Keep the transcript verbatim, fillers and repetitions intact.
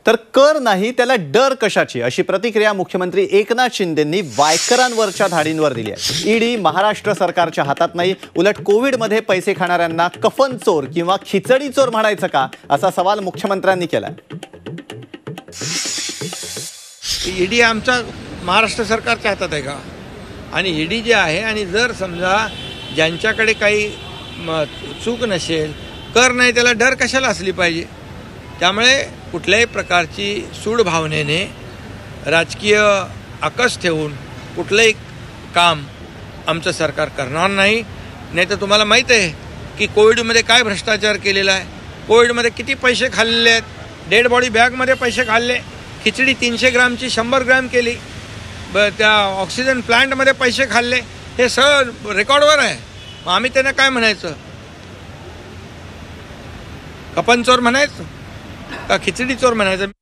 तर कर नाही त्याला डर कशाची, अशी प्रतिक्रिया मुख्यमंत्री एकनाथ शिंदेंनी वायकरांवरच्या धाडींवर दिली आहे। ईडी महाराष्ट्र सरकारच्या हातात नाही, उलट कोविडमध्ये पैसे खाणाऱ्यांना कफन चोर किंवा खिचडी चोर म्हणायचं का, असा सवाल मुख्यमंत्र्यांनी केला। ईडी आमच्या महाराष्ट्र सरकारच्या हातात आहे का? आणि ईडी जे आहे, आणि जर समजा ज्यांच्याकडे काही चूक नसेल, कर नाही त्याला डर कशाला असली पाहिजे? त्यामुळे कुठल्याही प्रकारची सूड भावनेने राजकीय आकस ठेवून कुठलंही काम आमचं सरकार करणार नाही। नाही तर तुम्हाला माहीत आहे की कोविडमध्ये काय भ्रष्टाचार केलेला आहे, कोविडमध्ये किती पैसे खाल्लेले आहेत, डेड बॉडी बॅगमध्ये पैसे खाल्ले, खिचडी तीनशे ग्रामची शंभर ग्रॅम केली, ब त्या ऑक्सिजन प्लांटमध्ये पैसे खाल्ले, हे सगळं रेकॉर्डवर आहे। मग आम्ही त्यांना काय म्हणायचं? कपन चोर म्हणायचं का खिचडी चोर म्हणायचं?